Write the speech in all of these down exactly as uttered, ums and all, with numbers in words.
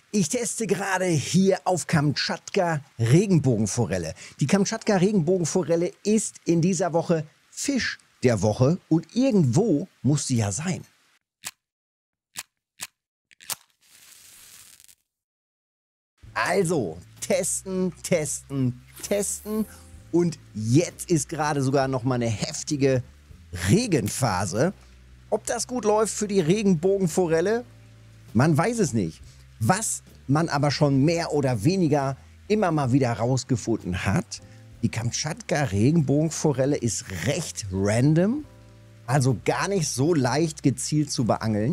Ich teste gerade hier auf Kamtschatka Regenbogenforelle. Die Kamtschatka Regenbogenforelle ist in dieser Woche Fisch der Woche und irgendwo muss sie ja sein. Also, testen, testen, testen und jetzt ist gerade sogar noch mal eine heftige Regenphase. Ob das gut läuft für die Regenbogenforelle? Man weiß es nicht. Was man aber schon mehr oder weniger immer mal wieder rausgefunden hat, die Kamtschatka Regenbogenforelle ist recht random, also gar nicht so leicht gezielt zu beangeln,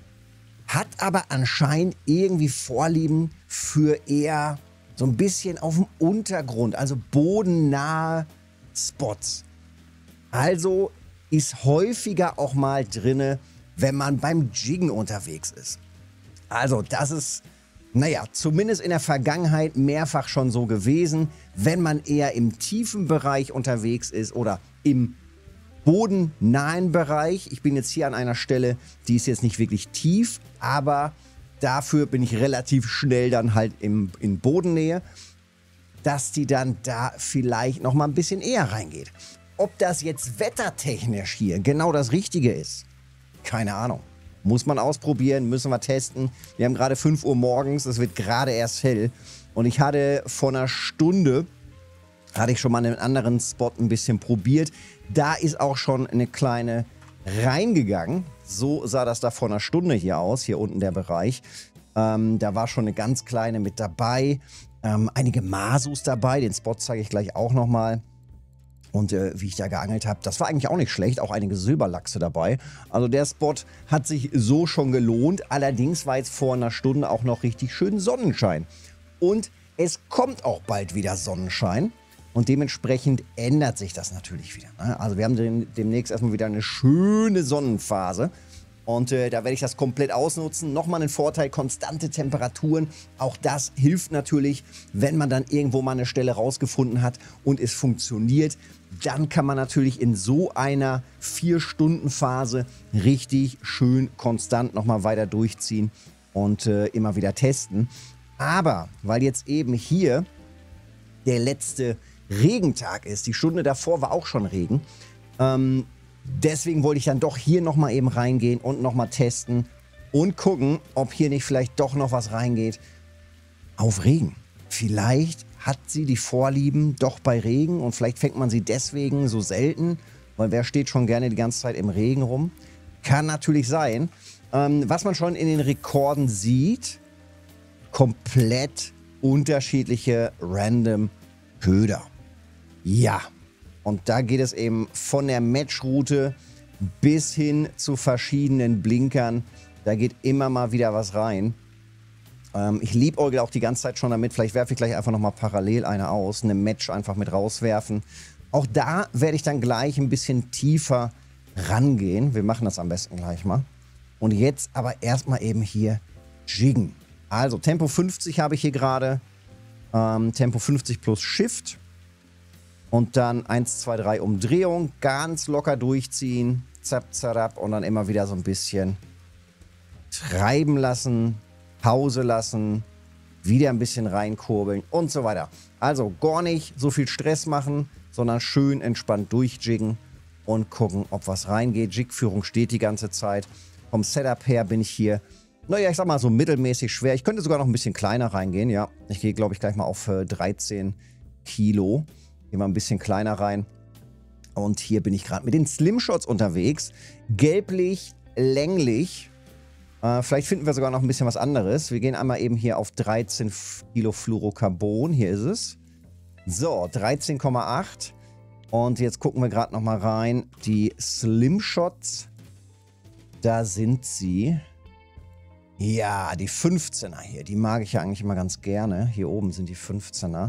hat aber anscheinend irgendwie Vorlieben für eher so ein bisschen auf dem Untergrund, also bodennahe Spots. Also ist häufiger auch mal drinne, wenn man beim Jiggen unterwegs ist. Also das ist, naja, zumindest in der Vergangenheit mehrfach schon so gewesen, wenn man eher im tiefen Bereich unterwegs ist oder im bodennahen Bereich. Ich bin jetzt hier an einer Stelle, die ist jetzt nicht wirklich tief, aber dafür bin ich relativ schnell dann halt im, in Bodennähe, dass die dann da vielleicht noch mal ein bisschen eher reingeht. Ob das jetzt wettertechnisch hier genau das Richtige ist, keine Ahnung. Muss man ausprobieren, müssen wir testen. Wir haben gerade fünf Uhr morgens, es wird gerade erst hell. Und ich hatte vor einer Stunde, hatte ich schon mal einen anderen Spot ein bisschen probiert. Da ist auch schon eine kleine reingegangen. So sah das da vor einer Stunde hier aus, hier unten der Bereich. Ähm, da war schon eine ganz kleine mit dabei. Ähm, einige Masus dabei, den Spot zeige ich gleich auch nochmal. Und äh, wie ich da geangelt habe, das war eigentlich auch nicht schlecht. Auch einige Silberlachse dabei. Also der Spot hat sich so schon gelohnt. Allerdings war jetzt vor einer Stunde auch noch richtig schön Sonnenschein. Und es kommt auch bald wieder Sonnenschein. Und dementsprechend ändert sich das natürlich wieder. Ne? Also wir haben den, demnächst erstmal wieder eine schöne Sonnenphase. Und äh, da werde ich das komplett ausnutzen. Nochmal ein Vorteil, konstante Temperaturen. Auch das hilft natürlich, wenn man dann irgendwo mal eine Stelle rausgefunden hat und es funktioniert. Dann kann man natürlich in so einer vier Stunden Phase richtig schön konstant nochmal weiter durchziehen und äh, immer wieder testen. Aber weil jetzt eben hier der letzte Regentag ist, die Stunde davor war auch schon Regen, ähm, deswegen wollte ich dann doch hier nochmal eben reingehen und nochmal testen und gucken, ob hier nicht vielleicht doch noch was reingeht auf Regen. Vielleicht hat sie die Vorlieben doch bei Regen und vielleicht fängt man sie deswegen so selten, weil wer steht schon gerne die ganze Zeit im Regen rum? Kann natürlich sein. Ähm, was man schon in den Rekorden sieht, komplett unterschiedliche random Köder. Ja. Und da geht es eben von der Matchroute bis hin zu verschiedenen Blinkern. Da geht immer mal wieder was rein. Ähm, ich liebäugle auch die ganze Zeit schon damit. Vielleicht werfe ich gleich einfach nochmal parallel eine aus. Eine Match einfach mit rauswerfen. Auch da werde ich dann gleich ein bisschen tiefer rangehen. Wir machen das am besten gleich mal. Und jetzt aber erstmal eben hier jiggen. Also Tempo fünfzig habe ich hier gerade. Ähm, Tempo fünfzig plus Shift. Und dann eins, zwei, drei Umdrehung, ganz locker durchziehen, zap, zarab und dann immer wieder so ein bisschen treiben lassen, Pause lassen, wieder ein bisschen reinkurbeln und so weiter. Also gar nicht so viel Stress machen, sondern schön entspannt durchjiggen und gucken, ob was reingeht. Jigführung steht die ganze Zeit. Vom Setup her bin ich hier, naja, ich sag mal so mittelmäßig schwer. Ich könnte sogar noch ein bisschen kleiner reingehen, ja. Ich gehe, glaube ich, gleich mal auf äh, dreizehn Kilo. Gehen wir ein bisschen kleiner rein. Und hier bin ich gerade mit den Slimshots unterwegs. Gelblich, länglich. Äh, vielleicht finden wir sogar noch ein bisschen was anderes. Wir gehen einmal eben hier auf dreizehn Kilo Fluorocarbon. Hier ist es. So, dreizehn Komma acht. Und jetzt gucken wir gerade noch mal rein. Die Slimshots. Da sind sie. Ja, die fünfzehner hier. Die mag ich ja eigentlich immer ganz gerne. Hier oben sind die fünfzehner.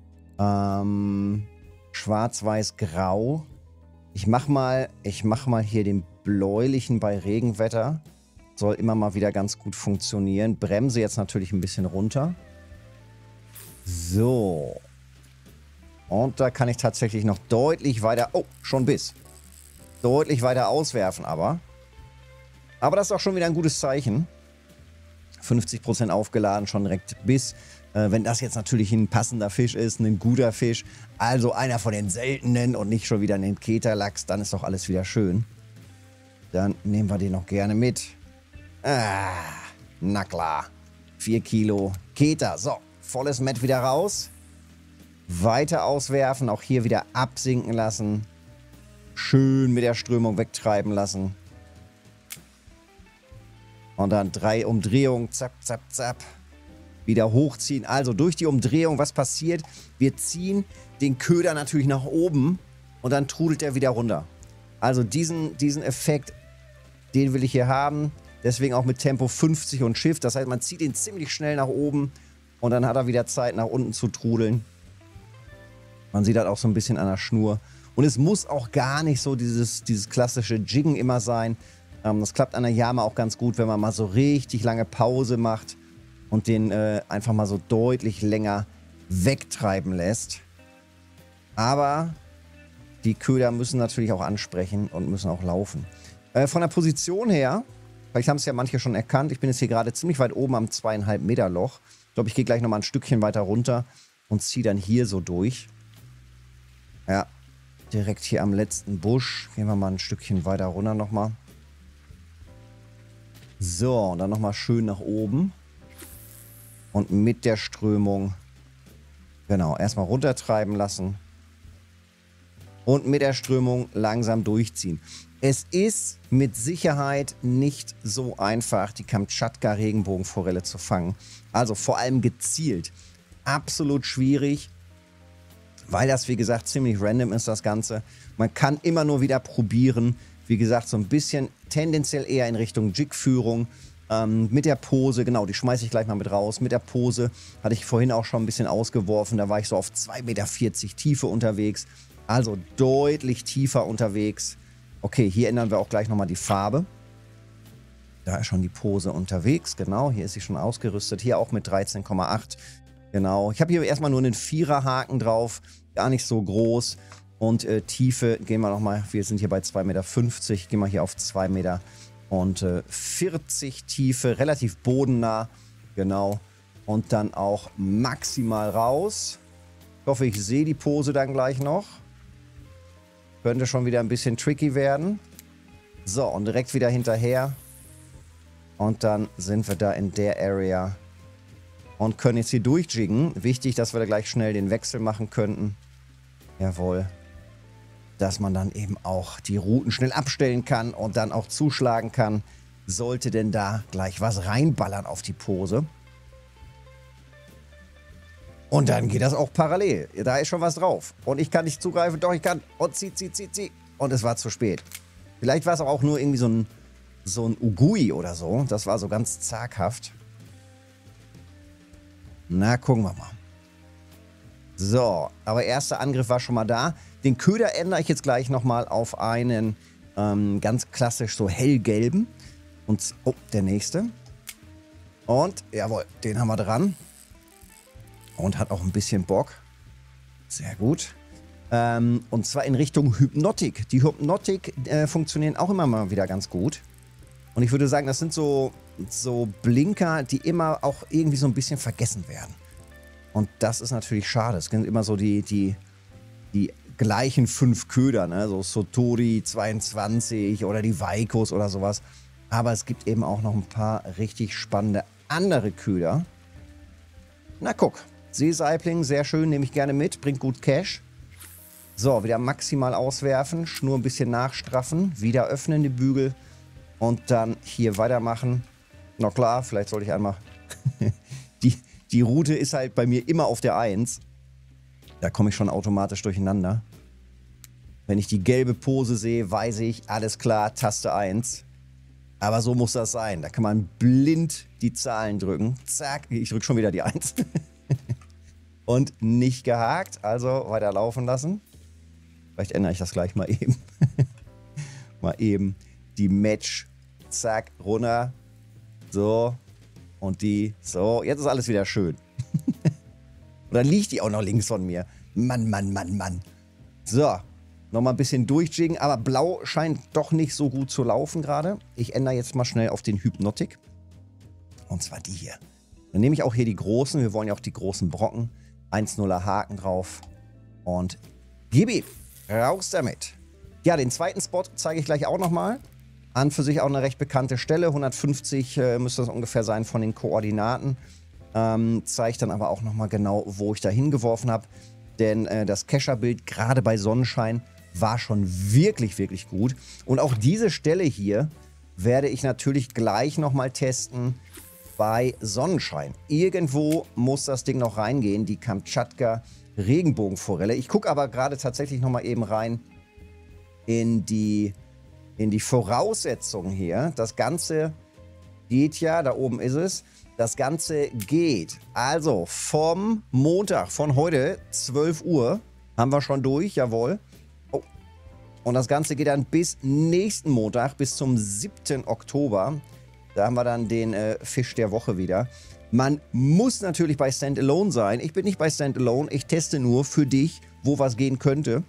Ähm, Schwarz-Weiß-Grau. Ich mach mal, ich mach mal hier den bläulichen bei Regenwetter. Soll immer mal wieder ganz gut funktionieren. Bremse jetzt natürlich ein bisschen runter. So. Und da kann ich tatsächlich noch deutlich weiter... Oh, schon Biss. Deutlich weiter auswerfen aber. Aber das ist auch schon wieder ein gutes Zeichen. fünfzig Prozent aufgeladen, schon direkt Biss. Äh, wenn das jetzt natürlich ein passender Fisch ist, ein guter Fisch, also einer von den seltenen und nicht schon wieder ein Keterlachs, dann ist doch alles wieder schön. Dann nehmen wir den noch gerne mit. Ah, na klar. vier Kilo Keter. So, volles Met wieder raus. Weiter auswerfen, auch hier wieder absinken lassen. Schön mit der Strömung wegtreiben lassen. Und dann drei Umdrehungen, zapp, zapp, zapp. Wieder hochziehen. Also durch die Umdrehung, was passiert? Wir ziehen den Köder natürlich nach oben und dann trudelt er wieder runter. Also diesen, diesen Effekt, den will ich hier haben. Deswegen auch mit Tempo fünfzig und Shift. Das heißt, man zieht ihn ziemlich schnell nach oben und dann hat er wieder Zeit, nach unten zu trudeln. Man sieht das auch so ein bisschen an der Schnur. Und es muss auch gar nicht so dieses, dieses klassische Jiggen immer sein. Ähm, das klappt an der Yama auch ganz gut, wenn man mal so richtig lange Pause macht und den äh, einfach mal so deutlich länger wegtreiben lässt. Aber die Köder müssen natürlich auch ansprechen und müssen auch laufen. Äh, von der Position her, vielleicht haben es ja manche schon erkannt, ich bin jetzt hier gerade ziemlich weit oben am zweieinhalb Meter Loch. Ich glaube, ich gehe gleich nochmal ein Stückchen weiter runter und ziehe dann hier so durch. Ja, direkt hier am letzten Busch. Gehen wir mal ein Stückchen weiter runter nochmal. So, und dann nochmal schön nach oben. Und mit der Strömung, genau, erstmal runtertreiben lassen. Und mit der Strömung langsam durchziehen. Es ist mit Sicherheit nicht so einfach, die Kamtschatka-Regenbogenforelle zu fangen. Also vor allem gezielt. Absolut schwierig. Weil das, wie gesagt, ziemlich random ist, das Ganze. Man kann immer nur wieder probieren. Wie gesagt, so ein bisschen tendenziell eher in Richtung Jigführung. Ähm, mit der Pose, genau, die schmeiße ich gleich mal mit raus. Mit der Pose hatte ich vorhin auch schon ein bisschen ausgeworfen. Da war ich so auf zwei Meter vierzig Tiefe unterwegs. Also deutlich tiefer unterwegs. Okay, hier ändern wir auch gleich nochmal die Farbe. Da ist schon die Pose unterwegs. Genau, hier ist sie schon ausgerüstet. Hier auch mit dreizehn Komma acht. Genau, ich habe hier erstmal nur einen Viererhaken drauf, gar nicht so groß. Und äh, Tiefe, gehen wir nochmal, wir sind hier bei zwei Meter fünfzig, gehen wir hier auf zwei Meter vierzig Tiefe, relativ bodennah, genau. Und dann auch maximal raus. Ich hoffe, ich sehe die Pose dann gleich noch. Könnte schon wieder ein bisschen tricky werden. So, und direkt wieder hinterher. Und dann sind wir da in der Area. Und können jetzt hier durchjiggen. Wichtig, dass wir da gleich schnell den Wechsel machen könnten. Jawohl. Dass man dann eben auch die Routen schnell abstellen kann und dann auch zuschlagen kann. Sollte denn da gleich was reinballern auf die Pose. Und dann geht das auch parallel. Da ist schon was drauf. Und ich kann nicht zugreifen. Doch, ich kann. Und zieh, zieh, zieh, zieh. Und es war zu spät. Vielleicht war es auch nur irgendwie so ein, so ein Ugui oder so. Das war so ganz zaghaft. Na, gucken wir mal. So, aber erster Angriff war schon mal da. Den Köder ändere ich jetzt gleich nochmal auf einen ähm, ganz klassisch so hellgelben. Und, oh, der nächste. Und, jawohl, den haben wir dran. Und hat auch ein bisschen Bock. Sehr gut. Ähm, und zwar in Richtung Hypnotik. Die Hypnotik äh, funktionieren auch immer mal wieder ganz gut. Und ich würde sagen, das sind so, so Blinker, die immer auch irgendwie so ein bisschen vergessen werden. Und das ist natürlich schade. Es sind immer so die, die, die gleichen fünf Köder, ne? So Sotori zweiundzwanzig oder die Waikos oder sowas. Aber es gibt eben auch noch ein paar richtig spannende andere Köder. Na guck, Seesaibling, sehr schön, nehme ich gerne mit, bringt gut Cash. So, wieder maximal auswerfen, Schnur ein bisschen nachstraffen, wieder öffnen die Bügel und dann hier weitermachen. Na klar, vielleicht sollte ich einmal... die, die Route ist halt bei mir immer auf der eins. Da komme ich schon automatisch durcheinander. Wenn ich die gelbe Pose sehe, weiß ich, alles klar, Taste eins. Aber so muss das sein. Da kann man blind die Zahlen drücken. Zack, ich drücke schon wieder die eins. Und nicht gehakt, also weiter laufen lassen. Vielleicht ändere ich das gleich mal eben. Mal eben die Match. Zack, runter. So. Und die. So, jetzt ist alles wieder schön. Und dann liegt die auch noch links von mir. Mann, Mann, Mann, Mann. So. Nochmal ein bisschen durchjiggen, aber blau scheint doch nicht so gut zu laufen gerade. Ich ändere jetzt mal schnell auf den Hypnotik. Und zwar die hier. Dann nehme ich auch hier die großen. Wir wollen ja auch die großen Brocken. eins nuller Haken drauf. Und gib ihm. Raus damit. Ja, den zweiten Spot zeige ich gleich auch nochmal. An für sich auch eine recht bekannte Stelle. hundertfünfzig äh, müsste das ungefähr sein von den Koordinaten. Ähm, zeigt dann aber auch nochmal genau, wo ich da hingeworfen habe. Denn äh, das Kescher-Bild, gerade bei Sonnenschein, war schon wirklich, wirklich gut. Und auch diese Stelle hier werde ich natürlich gleich nochmal testen bei Sonnenschein. Irgendwo muss das Ding noch reingehen, die Kamtschatka Regenbogenforelle. Ich gucke aber gerade tatsächlich nochmal eben rein in die, in die Voraussetzungen hier. Das Ganze geht ja, da oben ist es, das Ganze geht. Also vom Montag, von heute, zwölf Uhr, haben wir schon durch, jawohl. Oh. Und das Ganze geht dann bis nächsten Montag, bis zum siebten Oktober. Da haben wir dann den äh, Fisch der Woche wieder. Man muss natürlich bei Standalone sein. Ich bin nicht bei Standalone, ich teste nur für dich, wo was gehen könnte.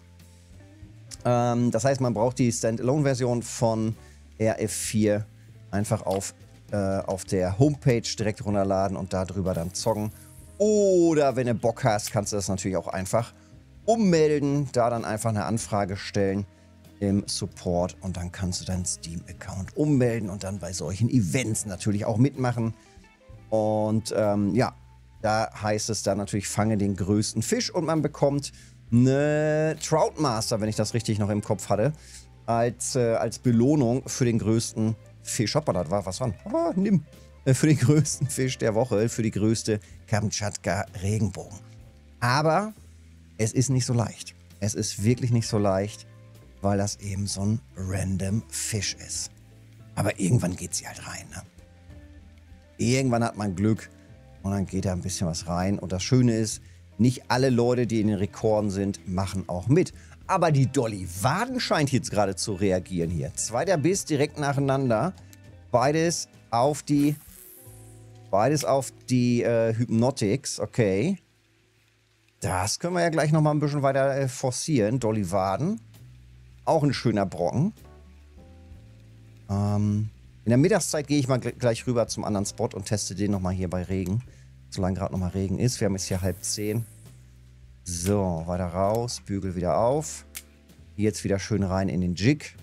Ähm, das heißt, man braucht die Standalone-Version von R F vier einfach auf, äh, auf der Homepage direkt runterladen und darüber dann zocken. Oder wenn du Bock hast, kannst du das natürlich auch einfach ummelden, da dann einfach eine Anfrage stellen im Support und dann kannst du deinen Steam-Account ummelden und dann bei solchen Events natürlich auch mitmachen. Und ähm, ja, da heißt es dann natürlich, fange den größten Fisch und man bekommt eine Troutmaster, wenn ich das richtig noch im Kopf hatte, als, äh, als Belohnung für den größten Fisch. Hoppala, das war was dran. Ah, nimm. Äh, für den größten Fisch der Woche, für die größte Kamtschatka Regenbogen. Aber es ist nicht so leicht. Es ist wirklich nicht so leicht, weil das eben so ein random Fisch ist. Aber irgendwann geht sie halt rein, ne? Irgendwann hat man Glück und dann geht da ein bisschen was rein. Und das Schöne ist, nicht alle Leute, die in den Rekorden sind, machen auch mit. Aber die Dolly Waden scheint jetzt gerade zu reagieren hier. Zweiter Biss direkt nacheinander. Beides auf die, beides auf die äh, Hypnotics. Okay. Das können wir ja gleich nochmal ein bisschen weiter äh, forcieren. Dolly Waden. Auch ein schöner Brocken. Ähm, in der Mittagszeit gehe ich mal gleich rüber zum anderen Spot und teste den nochmal hier bei Regen. Solange gerade nochmal Regen ist. Wir haben jetzt hier halb zehn. So, weiter raus. Bügel wieder auf. Jetzt wieder schön rein in den Jig.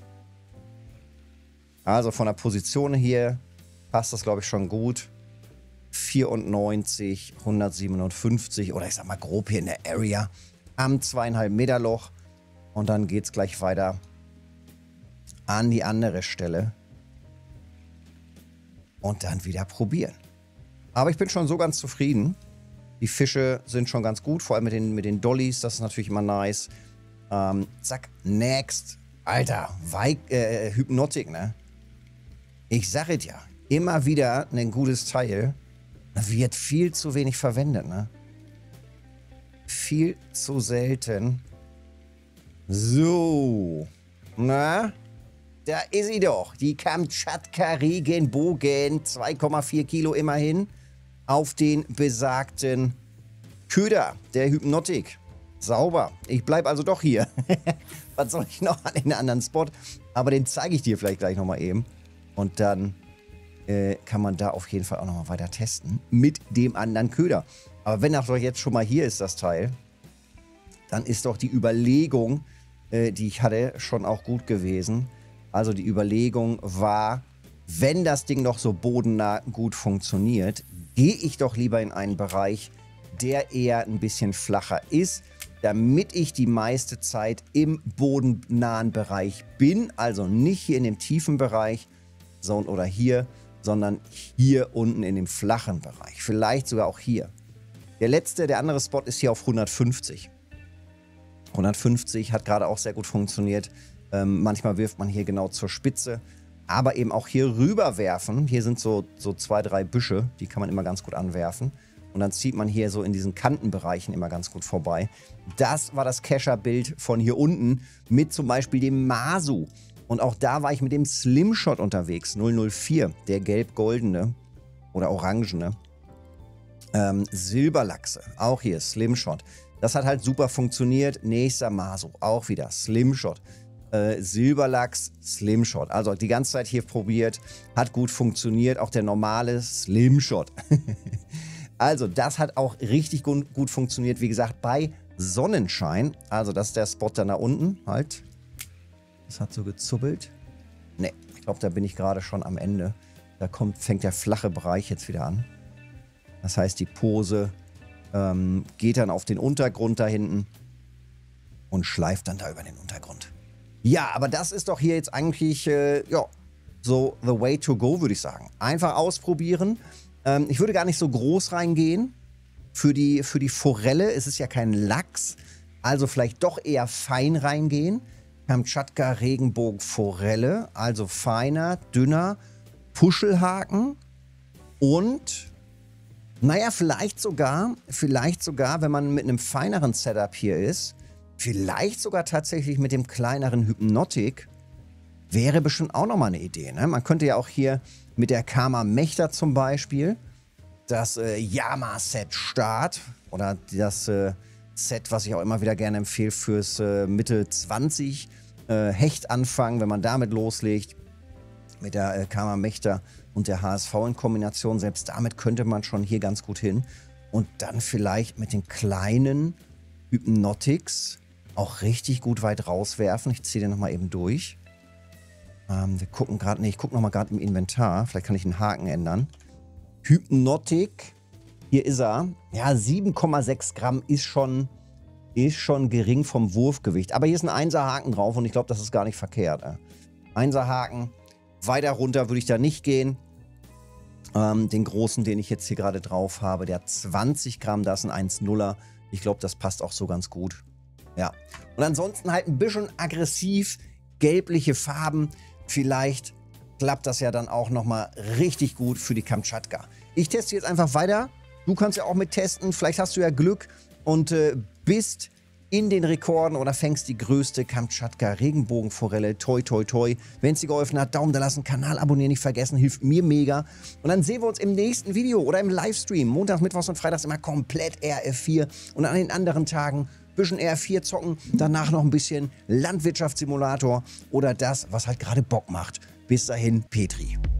Also von der Position hier passt das, glaube ich, schon gut. vierundneunzig, hundertsiebenundfünfzig oder ich sag mal grob hier in der Area am zweieinhalb Meter Loch. Und dann geht es gleich weiter an die andere Stelle. Und dann wieder probieren. Aber ich bin schon so ganz zufrieden. Die Fische sind schon ganz gut, vor allem mit den, mit den Dollys. Das ist natürlich immer nice. Ähm, zack, next. Alter, Weik, äh, Hypnotik, ne? Ich sage es ja, immer wieder ein gutes Teil. Wird viel zu wenig verwendet, ne? Viel zu selten. So. Na? Da ist sie doch. Die Kamtschatka Regenbogen. zwei Komma vier Kilo immerhin. Auf den besagten Köder der Hypnotik. Sauber. Ich bleibe also doch hier. Was soll ich noch an den anderen Spot? Aber den zeige ich dir vielleicht gleich nochmal eben. Und dann äh, kann man da auf jeden Fall auch nochmal weiter testen. Mit dem anderen Köder. Aber wenn das doch jetzt schon mal hier ist, das Teil, dann ist doch die Überlegung, äh, die ich hatte, schon auch gut gewesen. Also die Überlegung war, wenn das Ding doch so bodennah gut funktioniert, gehe ich doch lieber in einen Bereich, der eher ein bisschen flacher ist, damit ich die meiste Zeit im bodennahen Bereich bin. Also nicht hier in dem tiefen Bereich so, oder hier, sondern hier unten in dem flachen Bereich. Vielleicht sogar auch hier. Der letzte, der andere Spot ist hier auf hundertfünfzig. hundertfünfzig hat gerade auch sehr gut funktioniert. Ähm, manchmal wirft man hier genau zur Spitze. Aber eben auch hier rüber werfen. Hier sind so, so zwei, drei Büsche. Die kann man immer ganz gut anwerfen. Und dann zieht man hier so in diesen Kantenbereichen immer ganz gut vorbei. Das war das Kescher-Bild von hier unten mit zum Beispiel dem Masu. Und auch da war ich mit dem Slimshot unterwegs. null null vier, der gelb-goldene oder orangene. Ähm, Silberlachse, auch hier Slimshot. Das hat halt super funktioniert. Nächster Masu, auch wieder Slimshot. äh, Silberlachs Slimshot. Also die ganze Zeit hier probiert, hat gut funktioniert, auch der normale Slimshot. Also das hat auch richtig gut, gut funktioniert, wie gesagt, bei Sonnenschein. Also das ist der Spot dann da unten, halt. Das hat so gezuppelt. Ne, ich glaube, da bin ich gerade schon am Ende. Da kommt, fängt der flache Bereich jetzt wieder an. Das heißt, die Pose ähm, geht dann auf den Untergrund da hinten und schleift dann da über den Untergrund. Ja, aber das ist doch hier jetzt eigentlich, äh, ja, so the way to go, würde ich sagen. Einfach ausprobieren. Ähm, ich würde gar nicht so groß reingehen. Für die, für die Forelle ist es ja kein Lachs, also vielleicht doch eher fein reingehen. Kamtschatka Regenbogenforelle, also feiner, dünner, Puschelhaken und, naja, vielleicht sogar, vielleicht sogar, wenn man mit einem feineren Setup hier ist, vielleicht sogar tatsächlich mit dem kleineren Hypnotic, wäre bestimmt auch nochmal eine Idee. Ne? Man könnte ja auch hier mit der Kama Mechter zum Beispiel das äh, Yama-Set Start oder das äh, Set, was ich auch immer wieder gerne empfehle fürs äh, Mitte zwanzig äh, Hecht anfangen, wenn man damit loslegt, mit der äh, Kama Mechter und der H S V in Kombination, selbst damit könnte man schon hier ganz gut hin. Und dann vielleicht mit den kleinen Hypnotics auch richtig gut weit rauswerfen. Ich ziehe den nochmal eben durch. Ähm, wir gucken gerade, nee, ich gucke nochmal gerade im Inventar. Vielleicht kann ich einen Haken ändern. Hypnotic, hier ist er. Ja, sieben Komma sechs Gramm ist schon, ist schon gering vom Wurfgewicht. Aber hier ist ein Einser-Haken drauf und ich glaube, das ist gar nicht verkehrt. Äh. Einser-Haken, weiter runter würde ich da nicht gehen. Ähm, den großen, den ich jetzt hier gerade drauf habe, der hat zwanzig Gramm, das ist ein eins Komma nuller. Ich glaube, das passt auch so ganz gut. Ja. Und ansonsten halt ein bisschen aggressiv, gelbliche Farben. Vielleicht klappt das ja dann auch nochmal richtig gut für die Kamtschatka. Ich teste jetzt einfach weiter. Du kannst ja auch mit testen. Vielleicht hast du ja Glück und äh, bist in den Rekorden oder fängst die größte Kamtschatka Regenbogenforelle. Toi, toi, toi. Wenn es dir geholfen hat, Daumen da lassen, Kanal abonnieren nicht vergessen, hilft mir mega. Und dann sehen wir uns im nächsten Video oder im Livestream. Montags, Mittwochs und Freitags immer komplett R F vier und an den anderen Tagen bisschen R F vier zocken, danach noch ein bisschen Landwirtschaftssimulator oder das, was halt gerade Bock macht. Bis dahin, Petri.